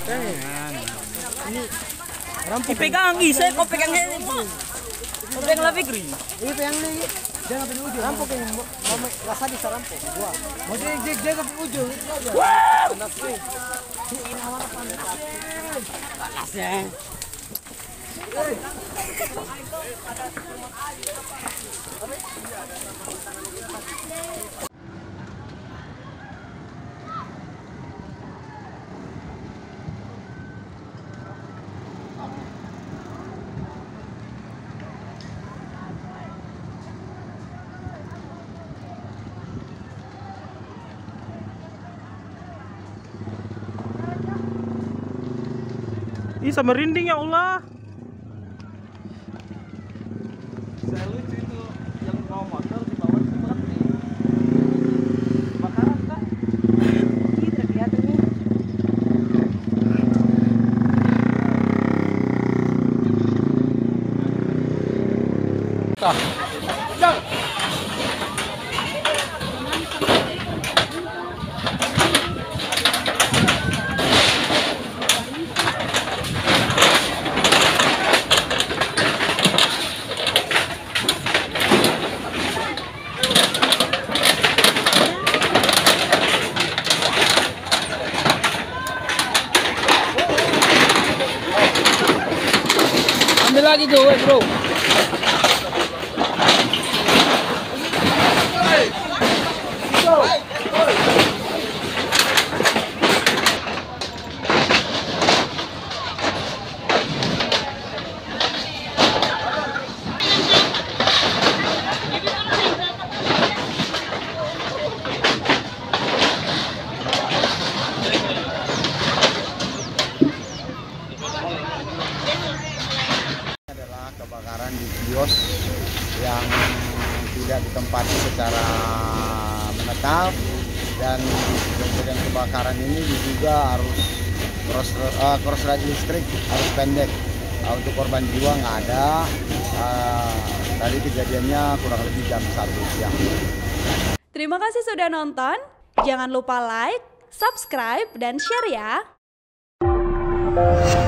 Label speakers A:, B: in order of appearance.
A: Ini rampok.
B: Dipegang isa, kau pegang ini. Kau pegang lah Fikri.
A: Ini pegang lagi. Jangan sampai ujung. Rampok ini. Mama rasa di sarampok. Gua. Mau jaga sampai ujung. Panas nih. Ini awal panas. Panas ya.
B: Ih, sama merinding ya Allah.
C: Saya lucu itu yang bawa motor di bawah itu berhenti. Kebakaran kan?
A: Ini terlihat ini.
B: Ambil lagi tuh, bro.
D: Kebakaran di kios yang tidak ditempati secara menetap, dan kejadian kebakaran ini juga harus korslet listrik harus pendek. Untuk korban jiwa nggak ada. Tadi kejadiannya kurang lebih jam 1 siang.
E: Terima kasih sudah nonton. Jangan lupa like, subscribe, dan share ya.